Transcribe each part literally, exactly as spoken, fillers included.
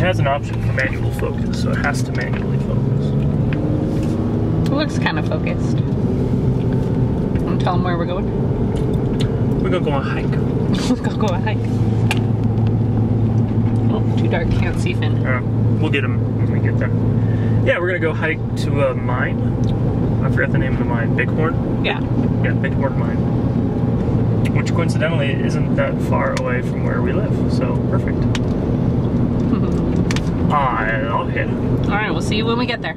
has an option for manual focus, so it has to manually focus. It looks kind of focused. Want to tell them where we're going? We're gonna go on a hike. Let's go go on a hike. Oh, too dark, can't see Finn. Uh, we'll get him when we get there. Yeah, we're gonna go hike to a mine. I forgot the name of the mine. Bighorn? Yeah. Yeah, Bighorn Mine. Which coincidentally isn't that far away from where we live, so perfect. I love it. Alright, we'll see you when we get there.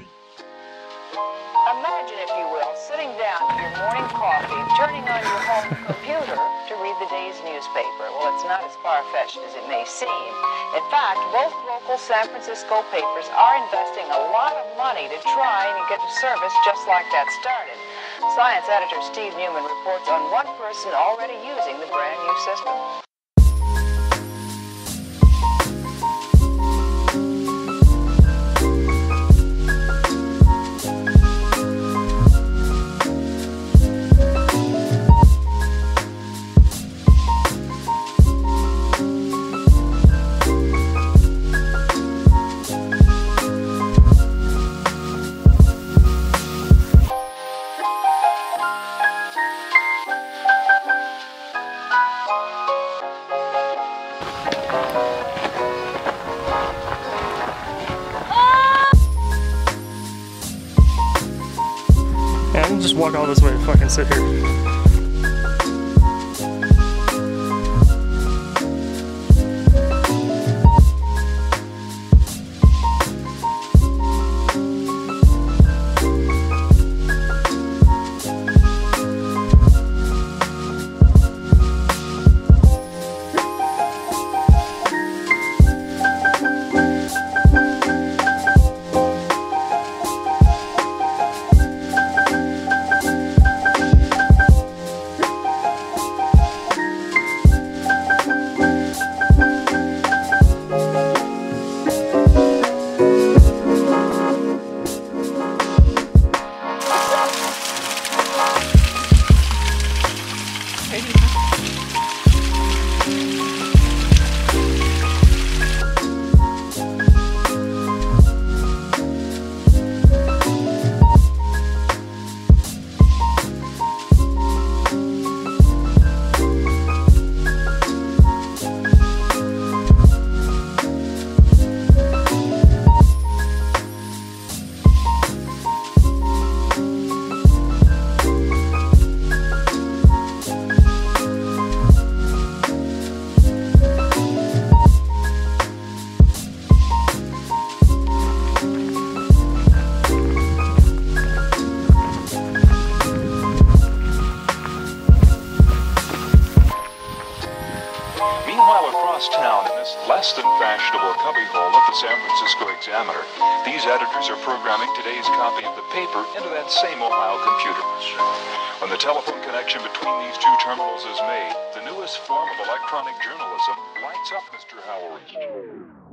Imagine, if you will, sitting down to your morning coffee, turning on your home computer to read the day's newspaper. Well, it's not as far-fetched as it may seem. In fact, both local San Francisco papers are investing a lot of money to try and get a service just like that started. Science editor Steve Newman reports on one person already using the brand new system. Yeah, we'll just walk all this way and fucking sit here. Meanwhile, across town in this less than fashionable cubbyhole of the San Francisco Examiner, these editors are programming today's copy of the paper into that same Ohio computer. When the telephone connection between these two terminals is made, the newest form of electronic journalism lights up Mister Howard.